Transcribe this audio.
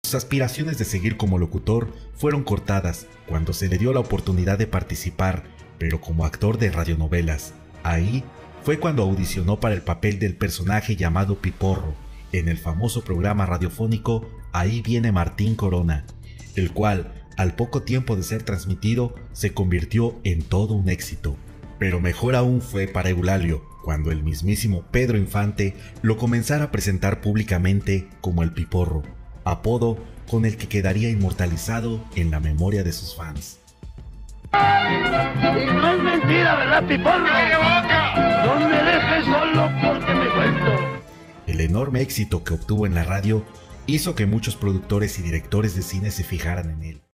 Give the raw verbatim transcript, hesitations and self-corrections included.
Sus aspiraciones de seguir como locutor fueron cortadas cuando se le dio la oportunidad de participar, pero como actor de radionovelas. Ahí fue cuando audicionó para el papel del personaje llamado Piporro en el famoso programa radiofónico Ahí viene Martín Corona, el cual, al poco tiempo de ser transmitido, se convirtió en todo un éxito. Pero mejor aún fue para Eulalio, cuando el mismísimo Pedro Infante lo comenzara a presentar públicamente como el Piporro, apodo con el que quedaría inmortalizado en la memoria de sus fans. Y no es mentira, ¿verdad, Piporro? No me dejes solo porque me cuento. El enorme éxito que obtuvo en la radio hizo que muchos productores y directores de cine se fijaran en él.